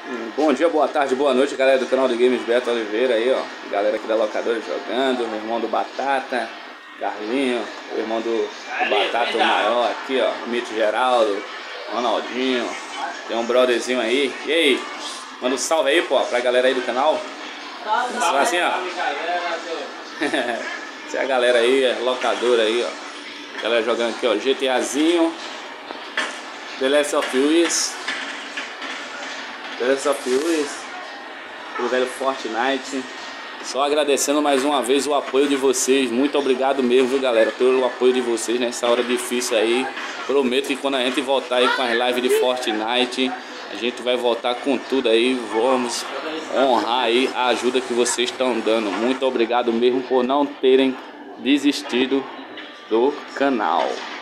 Bom dia, boa tarde, boa noite, galera do canal do Games Beto Oliveira aí, ó. Galera aqui da locadora jogando, meu irmão do Batata, Carlinho, o irmão do Batata, o maior aqui, ó. Mito Geraldo, Ronaldinho. Tem um brotherzinho aí. E aí? Manda um salve aí, pô, pra galera aí do canal. Salve assim, ó. Essa é a galera aí, é locadora aí, ó. Galera jogando aqui, ó. GTAzinho, The Last of Us. O velho Fortnite. Só agradecendo mais uma vez o apoio de vocês. Muito obrigado mesmo, viu, galera, pelo apoio de vocês nessa hora difícil aí. Prometo que quando a gente voltar aí com as lives de Fortnite, a gente vai voltar com tudo aí. Vamos honrar aí a ajuda que vocês estão dando. Muito obrigado mesmo por não terem desistido do canal.